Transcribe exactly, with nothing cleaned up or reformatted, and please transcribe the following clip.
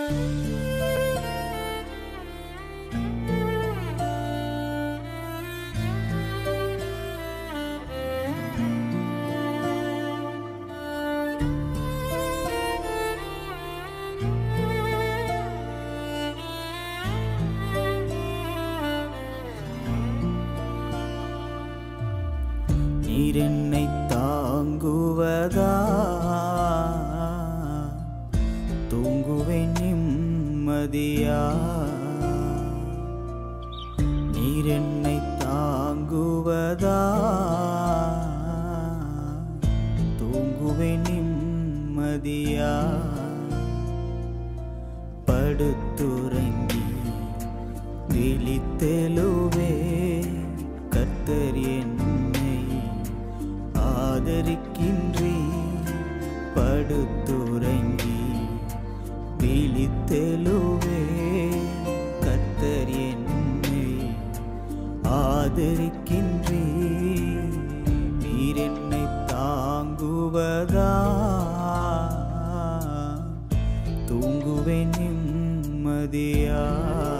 நீர் என்னை தாங்குவதா தூங்குவேன் நிம்மதியா நீர் என்னை தாங்குவதா தூங்குவேன் நிம்மதியா படுத்துறங்கி விழித்தெழுவே கர்த்தர் என்னை ஆதரிக்கின்றே படுத்துறங்கி விழித்தெழுவே கர்த்தர் என்னை ஆதரிக்கின்றே நீர் என்னை தாங்குவதா தூங்குவேன் நிம்மதியா